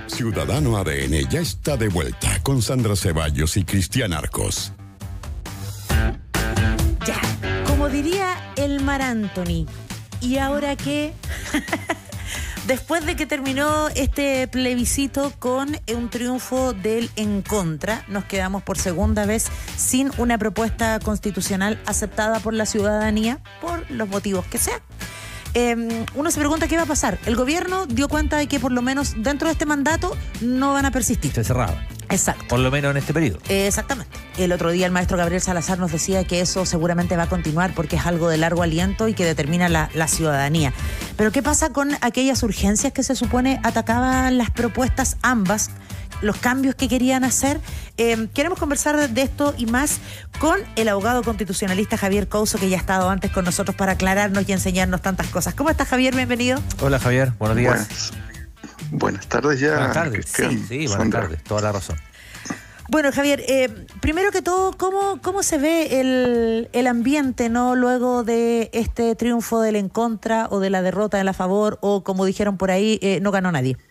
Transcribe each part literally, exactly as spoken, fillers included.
Ciudadano A D N ya está de vuelta con Sandra Ceballos y Cristian Arcos. Ya, como diría el Mar Anthony, ¿y ahora qué? Después de que terminó este plebiscito con un triunfo del en contra, nos quedamos por segunda vez sin una propuesta constitucional aceptada por la ciudadanía, por los motivos que sean. Eh, uno se pregunta qué va a pasar. El gobierno dio cuenta de que por lo menos dentro de este mandato no van a persistir. Está cerrado. Exacto. Por lo menos en este periodo. Eh, exactamente. El otro día el maestro Gabriel Salazar nos decía que eso seguramente va a continuar porque es algo de largo aliento y que determina la, la ciudadanía. Pero ¿qué pasa con aquellas urgencias que se supone atacaban las propuestas ambas, los cambios que querían hacer? Eh, queremos conversar de esto y más con el abogado constitucionalista Javier Couso, que ya ha estado antes con nosotros para aclararnos y enseñarnos tantas cosas. ¿Cómo estás, Javier? Bienvenido. Hola, Javier. Buenos días. Buenas, buenas tardes ya. Buenas tardes. Cristian, Sí, sí, buenas Sandra. tardes. Toda la razón. Bueno, Javier, eh, primero que todo, ¿cómo, cómo se ve el, el ambiente, no, luego de este triunfo del en contra o de la derrota del a favor, o como dijeron por ahí, eh, no ganó nadie?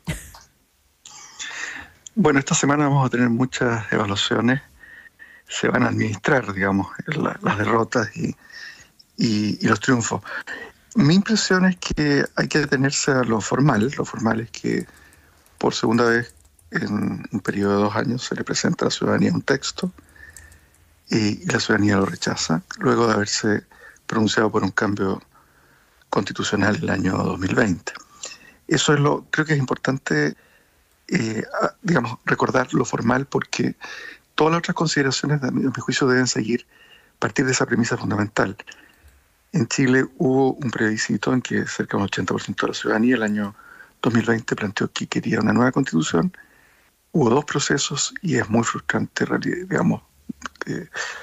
Bueno, esta semana vamos a tener muchas evaluaciones. Se van a administrar, digamos, la, las derrotas y, y, y los triunfos. Mi impresión es que hay que detenerse a lo formal. Lo formal es que por segunda vez en un periodo de dos años se le presenta a la ciudadanía un texto y, y la ciudadanía lo rechaza, luego de haberse pronunciado por un cambio constitucional el año dos mil veinte. Eso es lo, creo que es importante, eh, digamos, recordar lo formal, porque todas las otras consideraciones, de mi, de mi juicio, deben seguir a partir de esa premisa fundamental. En Chile hubo un plebiscito en que cerca de un ochenta por ciento de la ciudadanía el año dos mil veinte planteó que quería una nueva constitución. Hubo dos procesos y es muy frustrante, digamos, eh,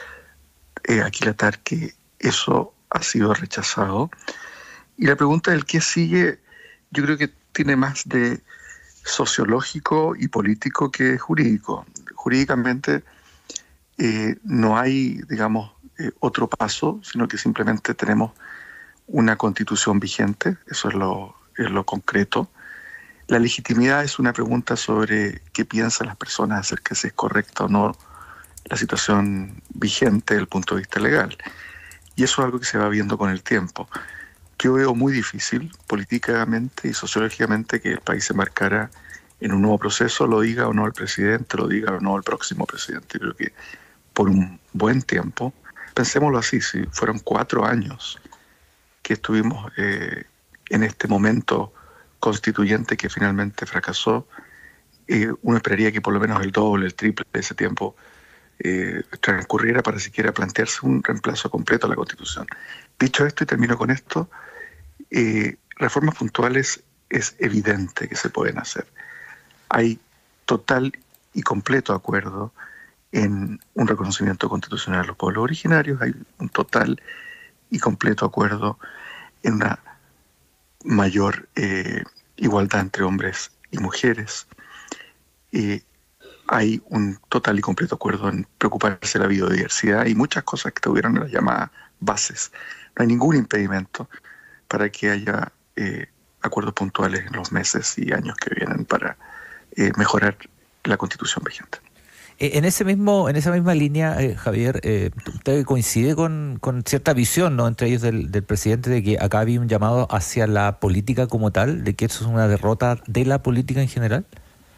eh, aquilatar que eso ha sido rechazado. Y la pregunta del qué sigue, yo creo que tiene más de sociológico y político que jurídico. Jurídicamente eh, no hay, digamos, eh, otro paso, sino que simplemente tenemos una constitución vigente, eso es lo, es lo concreto. La legitimidad es una pregunta sobre qué piensan las personas acerca de si es correcta o no la situación vigente desde el punto de vista legal. Y eso es algo que se va viendo con el tiempo. Yo veo muy difícil políticamente y sociológicamente que el país se marcara en un nuevo proceso, lo diga o no el presidente, lo diga o no el próximo presidente. Creo que por un buen tiempo, pensémoslo así, si fueron cuatro años que estuvimos eh, en este momento constituyente que finalmente fracasó, eh, uno esperaría que por lo menos el doble, el triple de ese tiempo eh, transcurriera para siquiera plantearse un reemplazo completo a la Constitución. Dicho esto, y termino con esto, eh, reformas puntuales es evidente que se pueden hacer. Hay total y completo acuerdo en un reconocimiento constitucional a los pueblos originarios, hay un total y completo acuerdo en una mayor eh, igualdad entre hombres y mujeres. Eh, hay un total y completo acuerdo en preocuparse de la biodiversidad y muchas cosas que tuvieron las llamadas bases. No hay ningún impedimento para que haya eh, acuerdos puntuales en los meses y años que vienen para eh, mejorar la Constitución vigente. En ese mismo, en esa misma línea, eh, Javier, eh, ¿usted coincide con, con cierta visión, ¿no?, entre ellos del, del presidente, de que acá había un llamado hacia la política como tal, de que eso es una derrota de la política en general?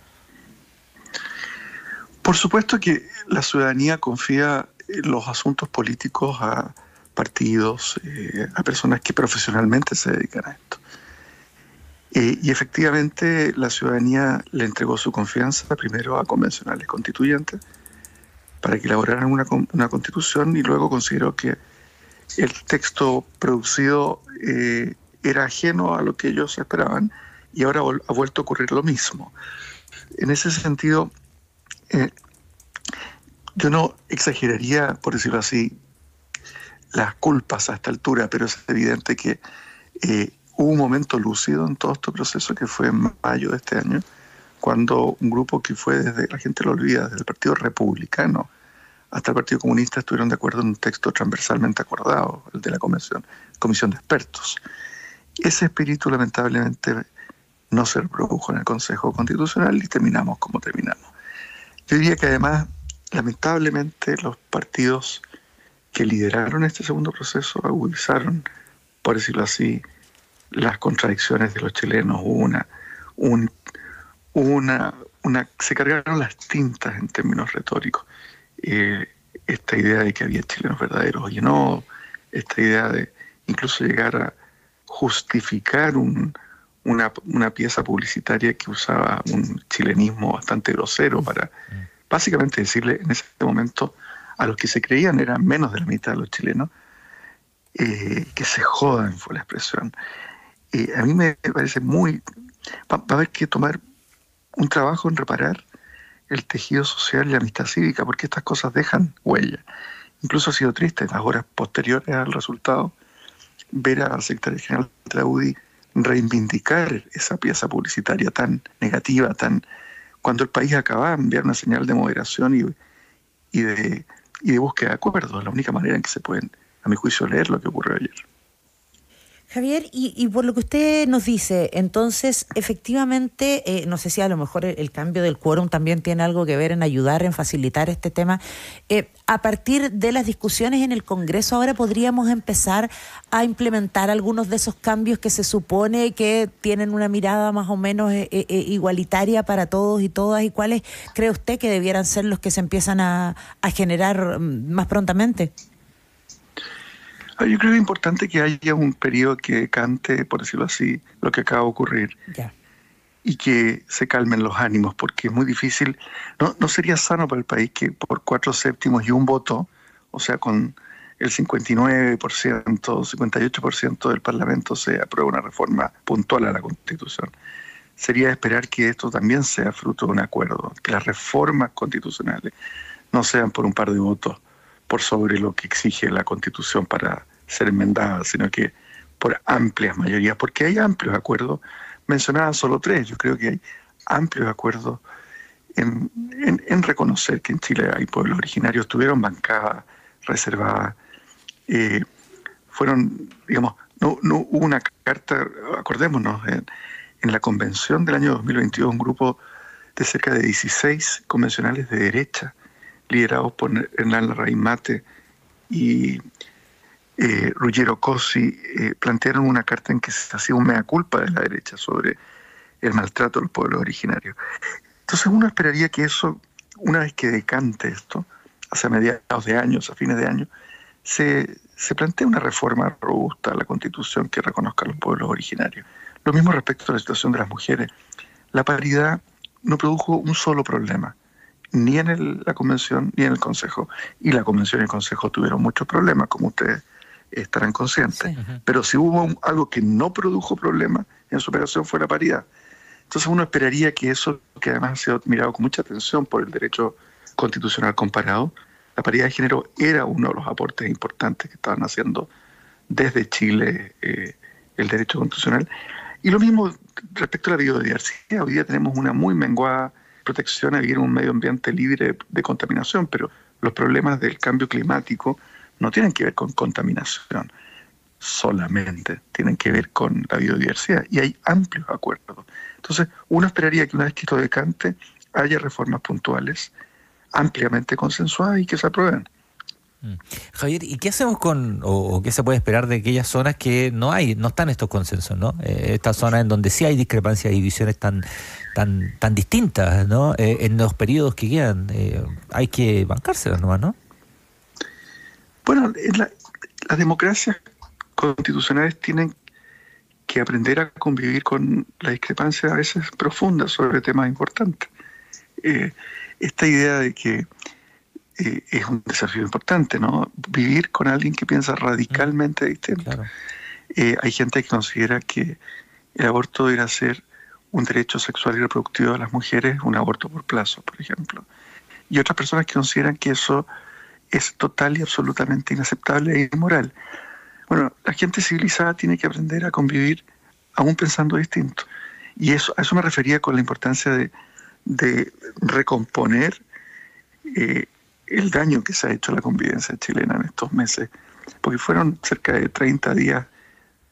Por supuesto que la ciudadanía confía en los asuntos políticos a partidos, eh, a personas que profesionalmente se dedican a esto. Eh, y efectivamente la ciudadanía le entregó su confianza primero a convencionales constituyentes para que elaboraran una, una constitución, y luego consideró que el texto producido eh, era ajeno a lo que ellos esperaban, y ahora vol- ha vuelto a ocurrir lo mismo. En ese sentido, eh, yo no exageraría, por decirlo así, las culpas a esta altura, pero es evidente que eh, hubo un momento lúcido en todo este proceso que fue en mayo de este año, cuando un grupo que fue desde, la gente lo olvida, desde el Partido Republicano hasta el Partido Comunista estuvieron de acuerdo en un texto transversalmente acordado, el de la Comisión, comisión de Expertos. Ese espíritu lamentablemente no se reprodujo en el Consejo Constitucional y terminamos como terminamos. Yo diría que además, lamentablemente, los partidos que lideraron este segundo proceso agudizaron, por decirlo así, las contradicciones de los chilenos. Hubo una, un, una, una, se cargaron las tintas en términos retóricos. Eh, esta idea de que había chilenos verdaderos, oye, no, esta idea de incluso llegar a justificar un, una, una pieza publicitaria que usaba un chilenismo bastante grosero para básicamente decirle en ese momento a los que se creían eran menos de la mitad de los chilenos, eh, que se jodan, fue la expresión. Eh, a mí me parece muy... Va, va a haber que tomar un trabajo en reparar el tejido social y la amistad cívica, porque estas cosas dejan huella. Incluso ha sido triste en las horas posteriores al resultado ver al secretario general de la U D I reivindicar esa pieza publicitaria tan negativa, tan cuando el país acaba de enviar una señal de moderación y, y, de, y de búsqueda de acuerdos. La única manera en que se pueden, a mi juicio, leer lo que ocurrió ayer. Javier, y, y por lo que usted nos dice, entonces, efectivamente, eh, no sé si a lo mejor el, el cambio del quórum también tiene algo que ver en ayudar, en facilitar este tema. Eh, a partir de las discusiones en el Congreso, ahora podríamos empezar a implementar algunos de esos cambios que se supone que tienen una mirada más o menos eh, eh, igualitaria para todos y todas, y cuáles cree usted que debieran ser los que se empiezan a, a generar más prontamente. Yo creo que es importante que haya un periodo que cante, por decirlo así, lo que acaba de ocurrir. Yeah. Y que se calmen los ánimos, porque es muy difícil. No, no sería sano para el país que por cuatro séptimos y un voto, o sea, con el cincuenta y nueve por ciento, cincuenta y ocho por ciento del Parlamento se apruebe una reforma puntual a la Constitución. Sería esperar que esto también sea fruto de un acuerdo, que las reformas constitucionales no sean por un par de votos por sobre lo que exige la Constitución para ser enmendada, sino que por amplias mayorías, porque hay amplios acuerdos. Mencionaba solo tres. Yo creo que hay amplios acuerdos en, en, en reconocer que en Chile hay pueblos originarios, tuvieron bancadas reservadas, eh, fueron, digamos, no, no hubo una carta, acordémonos, en, en la convención del año dos mil veintidós, un grupo de cerca de dieciséis convencionales de derecha, liderados por Hernán Larraín Mate y eh, Ruggero Cosi, eh, plantearon una carta en que se hacía un mea culpa de la derecha sobre el maltrato a los pueblos originarios. Entonces uno esperaría que eso, una vez que decante esto, hacia mediados de años, a fines de año, se, se plantee una reforma robusta a la Constitución que reconozca a los pueblos originarios. Lo mismo respecto a la situación de las mujeres. La paridad no produjo un solo problema, ni en el, la Convención ni en el Consejo. Y la Convención y el Consejo tuvieron muchos problemas, como ustedes estarán conscientes. Sí. Pero si hubo un, algo que no produjo problemas en su operación fue la paridad. Entonces uno esperaría que eso, que además ha sido mirado con mucha atención por el derecho constitucional comparado, la paridad de género era uno de los aportes importantes que estaban haciendo desde Chile eh, el derecho constitucional. Y lo mismo respecto a la biodiversidad. Hoy día tenemos una muy menguada protección a vivir en un medio ambiente libre de contaminación, pero los problemas del cambio climático no tienen que ver con contaminación solamente, tienen que ver con la biodiversidad, y hay amplios acuerdos. Entonces, uno esperaría que una vez que esto decante, haya reformas puntuales, ampliamente consensuadas y que se aprueben. Javier, ¿y qué hacemos con, o, o qué se puede esperar de aquellas zonas que no hay, no están estos consensos, ¿no? Eh, estas zonas en donde sí hay discrepancias y visiones tan, tan, tan distintas, ¿no? Eh, en los periodos que quedan, eh, hay que bancárselas nomás, ¿no? Bueno, la, las democracias constitucionales tienen que aprender a convivir con la discrepancia a veces profunda sobre temas importantes. Eh, esta idea de que Eh, es un desafío importante, ¿no? Vivir con alguien que piensa radicalmente distinto. Claro. Eh, hay gente que considera que el aborto debería ser un derecho sexual y reproductivo de las mujeres, un aborto por plazo, por ejemplo. Y otras personas que consideran que eso es total y absolutamente inaceptable e inmoral. Bueno, la gente civilizada tiene que aprender a convivir aún pensando distinto. Y eso, a eso me refería con la importancia de, de recomponer eh, el daño que se ha hecho a la convivencia chilena en estos meses, porque fueron cerca de treinta días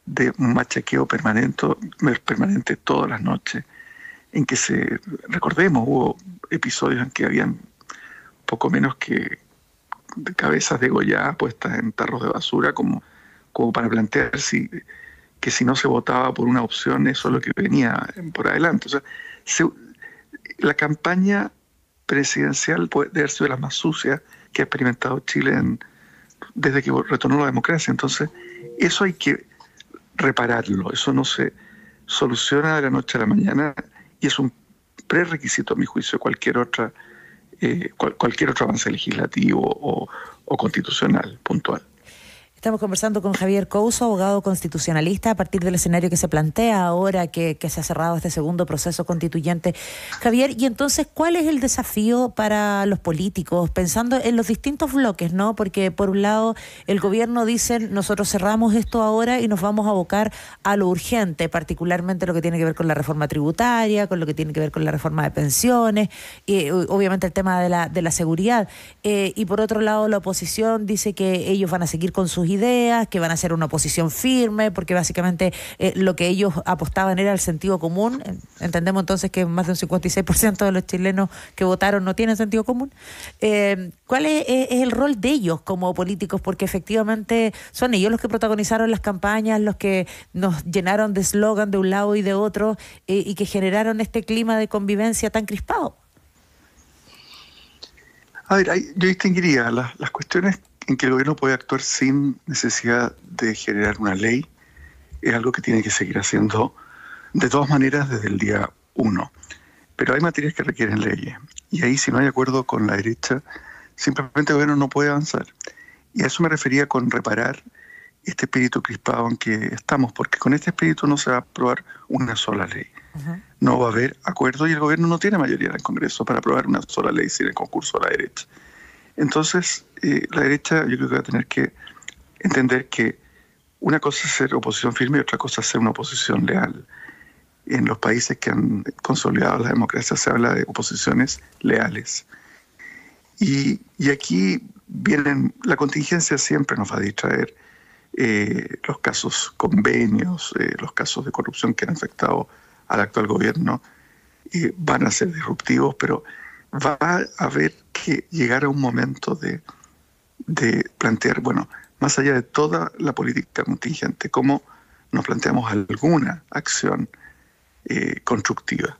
de un machaqueo permanente, permanente todas las noches, en que se, recordemos, hubo episodios en que habían poco menos que cabezas degolladas puestas en tarros de basura como, como para plantear si, que si no se votaba por una opción eso es lo que venía por adelante. O sea, se, la campaña presidencial puede haber sido de las más sucias que ha experimentado Chile en, desde que retornó la democracia. Entonces, eso hay que repararlo, eso no se soluciona de la noche a la mañana y es un prerequisito, a mi juicio, cualquier otra eh, cual, cualquier otro avance legislativo o, o constitucional puntual. Estamos conversando con Javier Couso, abogado constitucionalista, a partir del escenario que se plantea ahora que, que se ha cerrado este segundo proceso constituyente. Javier, y entonces, ¿cuál es el desafío para los políticos, pensando en los distintos bloques, ¿no? Porque por un lado el gobierno dice, nosotros cerramos esto ahora y nos vamos a abocar a lo urgente, particularmente lo que tiene que ver con la reforma tributaria, con lo que tiene que ver con la reforma de pensiones, y obviamente el tema de la, de la seguridad. Eh, y por otro lado la oposición dice que ellos van a seguir con sus ideas, que van a ser una oposición firme, porque básicamente eh, lo que ellos apostaban era el sentido común. Entendemos entonces que más de un cincuenta y seis por ciento de los chilenos que votaron no tienen sentido común. Eh, ¿Cuál es, es, es el rol de ellos como políticos? Porque efectivamente son ellos los que protagonizaron las campañas, los que nos llenaron de eslogan de un lado y de otro, eh, y que generaron este clima de convivencia tan crispado. A ver, hay, yo distinguiría las, las cuestiones en que el gobierno puede actuar sin necesidad de generar una ley, es algo que tiene que seguir haciendo de todas maneras desde el día uno. Pero hay materias que requieren leyes, y ahí si no hay acuerdo con la derecha, simplemente el gobierno no puede avanzar. Y a eso me refería con reparar este espíritu crispado en que estamos, porque con este espíritu no se va a aprobar una sola ley. Uh-huh. No va a haber acuerdo y el gobierno no tiene mayoría en el Congreso para aprobar una sola ley sin el concurso de la derecha. Entonces, eh, la derecha yo creo que va a tener que entender que una cosa es ser oposición firme y otra cosa es ser una oposición leal. En los países que han consolidado la democracia se habla de oposiciones leales. Y, y aquí vienen, la contingencia siempre nos va a distraer. Eh, los casos convenios, eh, los casos de corrupción que han afectado al actual gobierno eh, van a ser disruptivos, pero va a haber que llegar a un momento de, de plantear, bueno, más allá de toda la política contingente, cómo nos planteamos alguna acción eh, constructiva.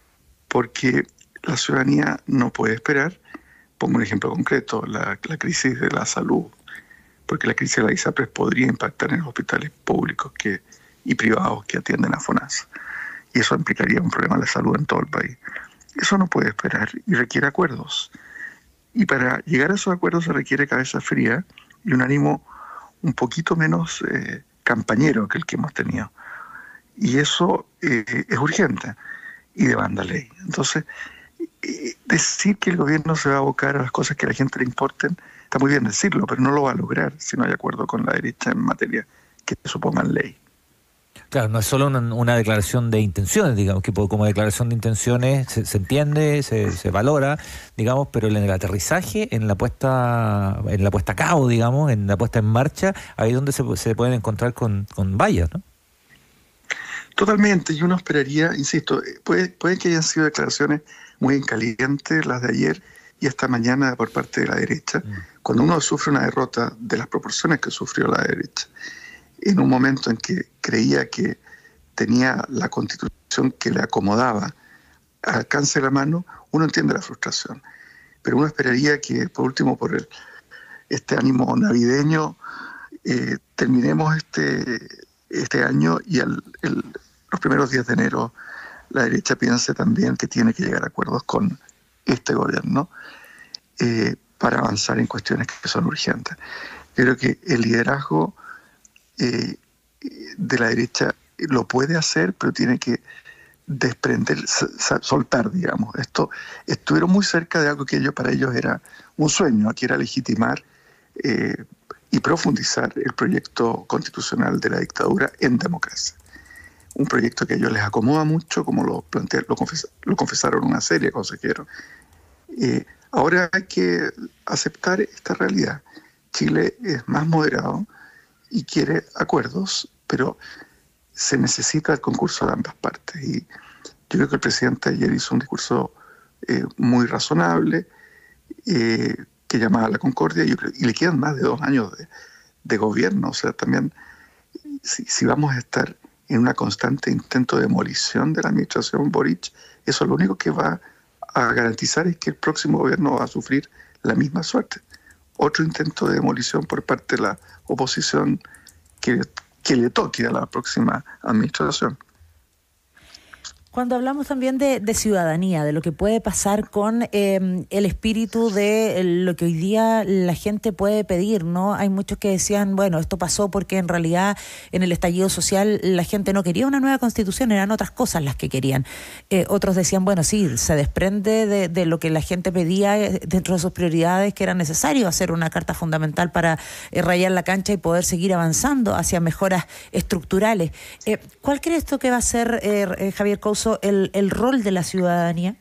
Porque la ciudadanía no puede esperar. Pongo un ejemplo concreto, la, la crisis de la salud, porque la crisis de la ISAPRES podría impactar en los hospitales públicos que, y privados que atienden a FONASA. Y eso implicaría un problema de salud en todo el país. Eso no puede esperar y requiere acuerdos. Y para llegar a esos acuerdos se requiere cabeza fría y un ánimo un poquito menos eh, campañero que el que hemos tenido. Y eso eh, es urgente y demanda ley. Entonces, eh, decir que el gobierno se va a abocar a las cosas que a la gente le importen, está muy bien decirlo, pero no lo va a lograr si no hay acuerdo con la derecha en materia que supongan ley. Claro, no es solo una, una declaración de intenciones, digamos, que como declaración de intenciones se, se entiende, se, se valora, digamos, pero en el aterrizaje, en la puesta en la puesta a cabo, digamos, en la puesta en marcha, ahí es donde se, se pueden encontrar con, con vallas, ¿no? Totalmente, y uno esperaría, insisto, puede, puede que hayan sido declaraciones muy en caliente las de ayer y esta mañana por parte de la derecha, mm. cuando uno sufre una derrota de las proporciones que sufrió la derecha, en un momento en que creía que tenía la Constitución que le acomodaba al alcance de la mano, uno entiende la frustración. Pero uno esperaría que, por último, por el, este ánimo navideño, eh, terminemos este, este año y al, el, los primeros días de enero la derecha piense también que tiene que llegar a acuerdos con este gobierno eh, para avanzar en cuestiones que son urgentes. Creo que el liderazgo Eh, de la derecha lo puede hacer, pero tiene que desprender, soltar, digamos. Esto estuvieron muy cerca de algo que ellos, para ellos era un sueño, que era legitimar eh, y profundizar el proyecto constitucional de la dictadura en democracia. Un proyecto que a ellos les acomoda mucho, como lo, plantea, lo, confes, lo confesaron una serie de consejeros. Eh, ahora hay que aceptar esta realidad. Chile es más moderado y quiere acuerdos, pero se necesita el concurso de ambas partes. Y yo creo que el presidente ayer hizo un discurso eh, muy razonable, eh, que llamaba a la concordia, yo creo, y le quedan más de dos años de, de gobierno. O sea, también, si, si vamos a estar en una constante intento de demolición de la administración Boric, eso lo único que va a garantizar es que el próximo gobierno va a sufrir la misma suerte. Otro intento de demolición por parte de la oposición que, que le toque a la próxima administración. Cuando hablamos también de, de ciudadanía, de lo que puede pasar con eh, el espíritu de lo que hoy día la gente puede pedir, ¿no? Hay muchos que decían, bueno, esto pasó porque en realidad en el estallido social la gente no quería una nueva constitución, eran otras cosas las que querían. Eh, otros decían, bueno, sí, se desprende de, de lo que la gente pedía dentro de sus prioridades, que era necesario hacer una carta fundamental para eh, rayar la cancha y poder seguir avanzando hacia mejoras estructurales. Eh, ¿Cuál crees tú que va a ser, eh, Javier Couso, El, el rol de la ciudadanía?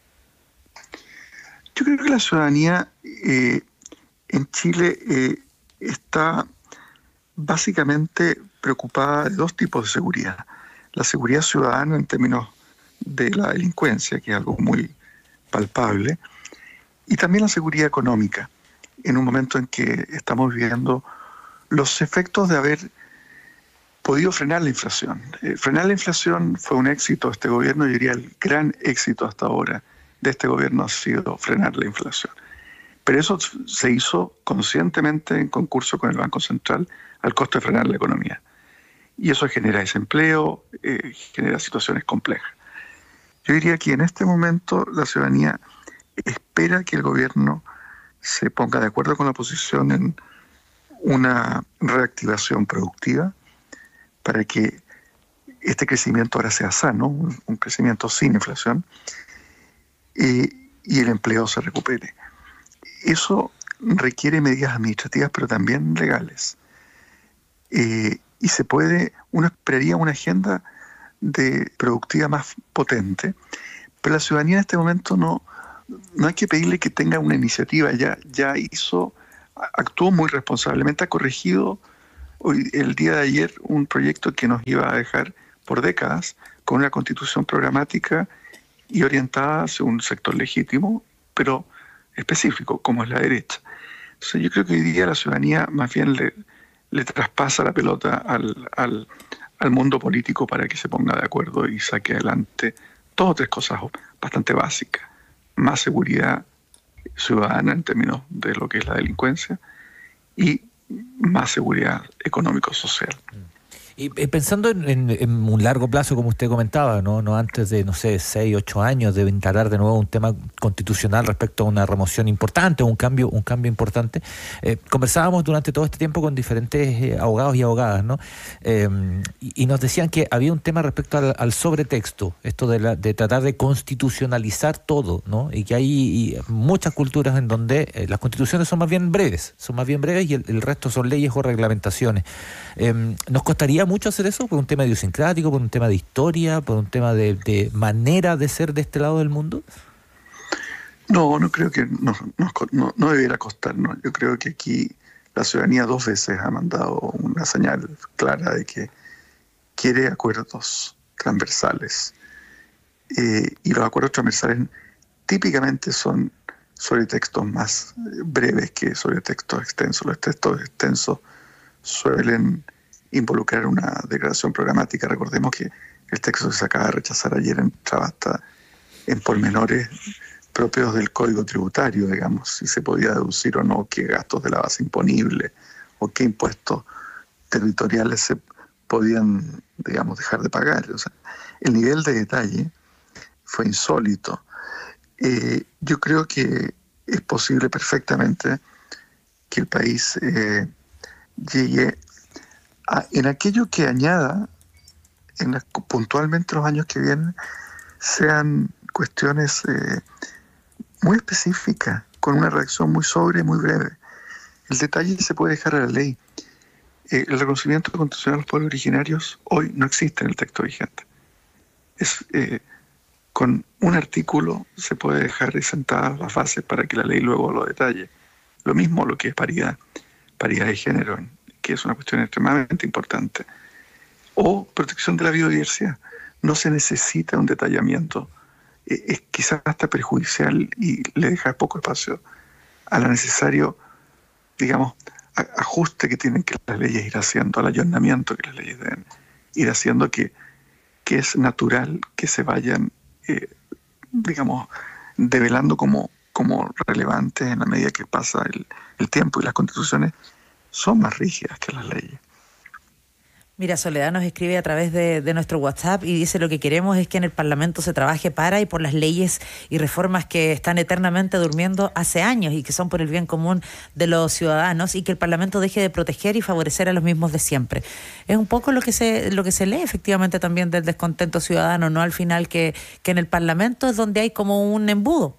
Yo creo que la ciudadanía eh, en Chile eh, está básicamente preocupada de dos tipos de seguridad. La seguridad ciudadana en términos de la delincuencia, que es algo muy palpable, y también la seguridad económica, en un momento en que estamos viendo los efectos de haber podido frenar la inflación. Eh, frenar la inflación fue un éxito de este gobierno, yo diría el gran éxito hasta ahora de este gobierno ha sido frenar la inflación. Pero eso se hizo conscientemente en concurso con el Banco Central al costo de frenar la economía. Y eso genera desempleo, eh, genera situaciones complejas. Yo diría que en este momento la ciudadanía espera que el gobierno se ponga de acuerdo con la oposición en una reactivación productiva, para que este crecimiento ahora sea sano, un, un crecimiento sin inflación, eh, y el empleo se recupere. Eso requiere medidas administrativas, pero también legales. Eh, y se puede, uno esperaría una agenda de productiva más potente, pero la ciudadanía en este momento no, no hay que pedirle que tenga una iniciativa, ya, ya hizo, actuó muy responsablemente, ha corregido hoy, el día de ayer, un proyecto que nos iba a dejar por décadas con una constitución programática y orientada hacia un sector legítimo, pero específico, como es la derecha. Entonces yo creo que hoy día la ciudadanía más bien le, le traspasa la pelota al, al, al mundo político para que se ponga de acuerdo y saque adelante dos o tres cosas bastante básicas. Más seguridad ciudadana en términos de lo que es la delincuencia y más seguridad económico-social. Y eh, pensando en, en, en un largo plazo, como usted comentaba, no no antes de, no sé, seis, ocho años, de instalar de nuevo un tema constitucional respecto a una remoción importante, un cambio un cambio importante. Eh, conversábamos durante todo este tiempo con diferentes eh, abogados y abogadas, ¿no? Eh, y, y nos decían que había un tema respecto al, al sobretexto, esto de, la, de tratar de constitucionalizar todo, ¿no? Y que hay y muchas culturas en donde eh, las constituciones son más bien breves, son más bien breves y el, el resto son leyes o reglamentaciones. Eh, ¿Nos costaría mucho hacer eso por un tema idiosincrático, por un tema de historia, por un tema de, de manera de ser de este lado del mundo? No, no creo que no, no, no, no debiera costarnos. Yo creo que aquí la ciudadanía dos veces ha mandado una señal clara de que quiere acuerdos transversales. Eh, y los acuerdos transversales típicamente son sobre textos más breves que sobre textos extensos. Los textos extensos suelen involucrar una declaración programática. Recordemos que el texto que se acaba de rechazar ayer entraba hasta en pormenores propios del Código Tributario, digamos, si se podía deducir o no qué gastos de la base imponible o qué impuestos territoriales se podían, digamos, dejar de pagar. O sea, el nivel de detalle fue insólito. Eh, yo creo que es posible perfectamente que el país eh, llegue a, en aquello que añada en las, puntualmente los años que vienen, sean cuestiones eh, muy específicas, con una reacción muy sobria y muy breve. El detalle se puede dejar a la ley. Eh, el reconocimiento constitucional de los pueblos originarios hoy no existe en el texto vigente. Es, eh, con un artículo se puede dejar sentadas las bases para que la ley luego lo detalle. Lo mismo lo que es paridad, paridad de género en, que es una cuestión extremadamente importante, o protección de la biodiversidad. No se necesita un detallamiento, eh, es quizás hasta perjudicial y le deja poco espacio a lo necesario, digamos, a, ajuste que tienen que las leyes ir haciendo, al ayornamiento que las leyes deben ir haciendo, que, que es natural que se vayan, eh, digamos, develando como, como relevantes en la medida que pasa el, el tiempo, y las constituciones son más rígidas que las leyes. Mira, Soledad nos escribe a través de, de nuestro WhatsApp y dice: lo que queremos es que en el Parlamento se trabaje para y por las leyes y reformas que están eternamente durmiendo hace años y que son por el bien común de los ciudadanos, y que el Parlamento deje de proteger y favorecer a los mismos de siempre. Es un poco lo que se lo que se lee efectivamente también del descontento ciudadano, ¿no? Al final que, que en el Parlamento es donde hay como un embudo.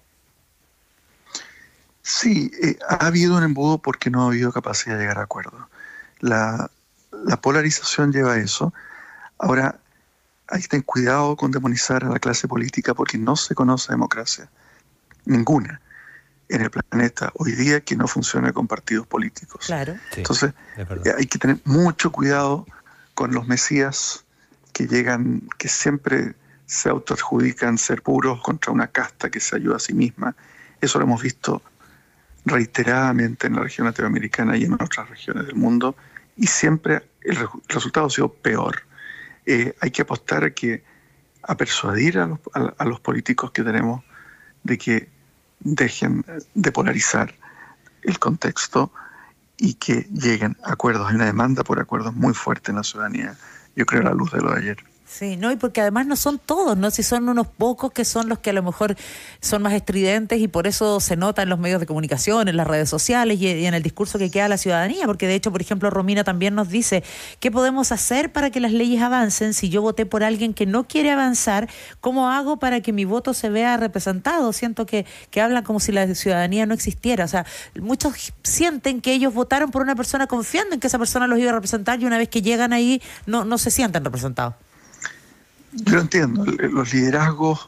Sí, eh, ha habido un embudo porque no ha habido capacidad de llegar a acuerdos. La La polarización lleva a eso. Ahora, hay que tener cuidado con demonizar a la clase política porque no se conoce democracia, ninguna, en el planeta hoy día que no funcione con partidos políticos. Claro. Sí, Entonces, es hay que tener mucho cuidado con los mesías que llegan, que siempre se autoadjudican ser puros contra una casta que se ayuda a sí misma. Eso lo hemos visto reiteradamente en la región latinoamericana y en otras regiones del mundo, y siempre el resultado ha sido peor. Eh, hay que apostar a, que, a persuadir a los, a, a los políticos que tenemos de que dejen de polarizar el contexto y que lleguen a acuerdos. Hay una demanda por acuerdos muy fuerte en la ciudadanía, yo creo, a la luz de lo de ayer. Sí, no, y porque además no son todos, ¿no? Si son unos pocos que son los que a lo mejor son más estridentes, y por eso se nota en los medios de comunicación, en las redes sociales y, y en el discurso que queda a la ciudadanía, porque de hecho, por ejemplo, Romina también nos dice: ¿qué podemos hacer para que las leyes avancen? Si yo voté por alguien que no quiere avanzar, ¿cómo hago para que mi voto se vea representado? Siento que, que hablan como si la ciudadanía no existiera. O sea, muchos sienten que ellos votaron por una persona confiando en que esa persona los iba a representar, y una vez que llegan ahí no, no se sienten representados. Yo lo entiendo, los liderazgos,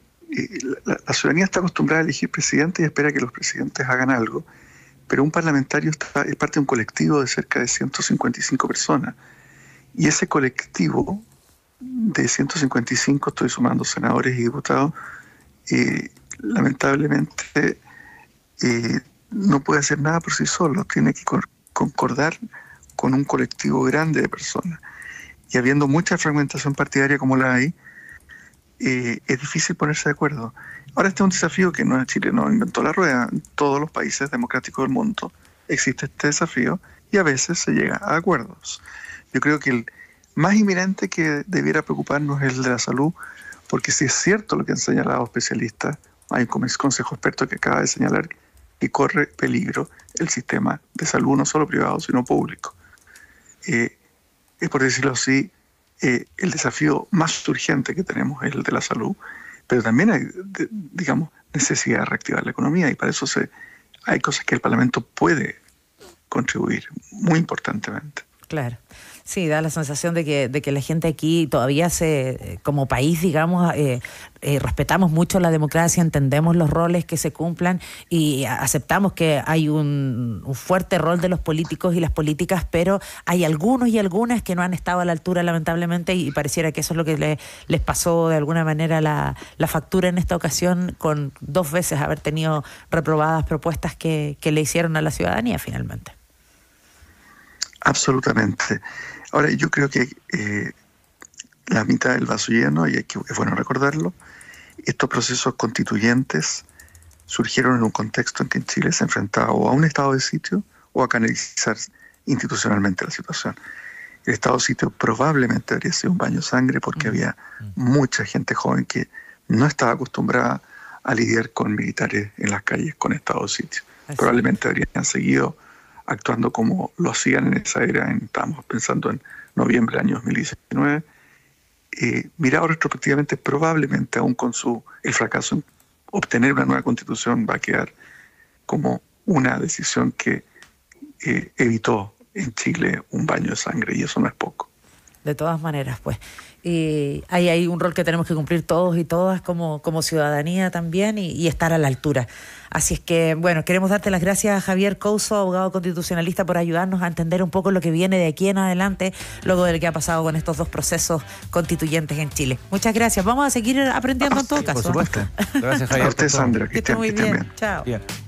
la, la ciudadanía está acostumbrada a elegir presidentes y espera que los presidentes hagan algo, pero un parlamentario está, es parte de un colectivo de cerca de ciento cincuenta y cinco personas, y ese colectivo de ciento cincuenta y cinco, estoy sumando senadores y diputados, eh, lamentablemente eh, no puede hacer nada por sí solo, tiene que concordar con un colectivo grande de personas. Y habiendo mucha fragmentación partidaria como la hay, eh, es difícil ponerse de acuerdo. Ahora este es un desafío que no Chile no inventó la rueda. En todos los países democráticos del mundo existe este desafío y a veces se llega a acuerdos. Yo creo que el más inminente que debiera preocuparnos es el de la salud, porque si es cierto lo que han señalado especialistas, hay un consejo experto que acaba de señalar que corre peligro el sistema de salud, no solo privado, sino público. Eh, es, por decirlo así, eh, el desafío más urgente que tenemos es el de la salud, pero también hay, de, digamos, necesidad de reactivar la economía, y para eso se, hay cosas que el Parlamento puede contribuir muy importantemente. Claro. Sí, da la sensación de que, de que la gente aquí todavía se, como país, digamos, eh, eh, respetamos mucho la democracia, entendemos los roles que se cumplan y aceptamos que hay un, un fuerte rol de los políticos y las políticas, pero hay algunos y algunas que no han estado a la altura, lamentablemente, y pareciera que eso es lo que le, les pasó de alguna manera la, la factura en esta ocasión, con dos veces haber tenido reprobadas propuestas que, que le hicieron a la ciudadanía finalmente. Absolutamente. Ahora, yo creo que eh, la mitad del vaso lleno, y hay que, es bueno recordarlo, estos procesos constituyentes surgieron en un contexto en que en Chile se enfrentaba o a un estado de sitio o a canalizar institucionalmente la situación. El estado de sitio probablemente habría sido un baño de sangre porque mm. había mucha gente joven que no estaba acostumbrada a lidiar con militares en las calles con estado de sitio. Así. Probablemente habrían seguido actuando como lo hacían en esa era, en, estábamos pensando en noviembre del año dos mil diecinueve, eh, mirado retrospectivamente, probablemente aún con su el fracaso en obtener una nueva constitución va a quedar como una decisión que eh, evitó en Chile un baño de sangre, y eso no es poco. de todas maneras, pues. Y hay, hay un rol que tenemos que cumplir todos y todas como, como ciudadanía también y, y estar a la altura. Así es que, bueno, queremos darte las gracias a Javier Couso, abogado constitucionalista, por ayudarnos a entender un poco lo que viene de aquí en adelante, luego de lo que ha pasado con estos dos procesos constituyentes en Chile. Muchas gracias. Vamos a seguir aprendiendo en todo Sí, caso. por supuesto. Gracias, Javier. A usted, Sandra, que, Que esté estén, muy que estén bien. bien. Chao. Bien.